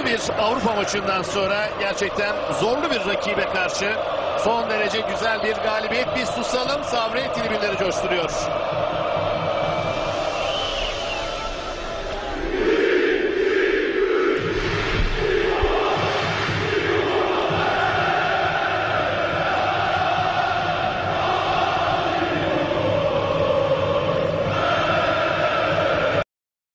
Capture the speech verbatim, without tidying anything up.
zorlu bir Avrupa maçından sonra gerçekten zorlu bir rakibe karşı son derece güzel bir galibiyet. Biz susalım, Sabri tribünleri coşturuyor.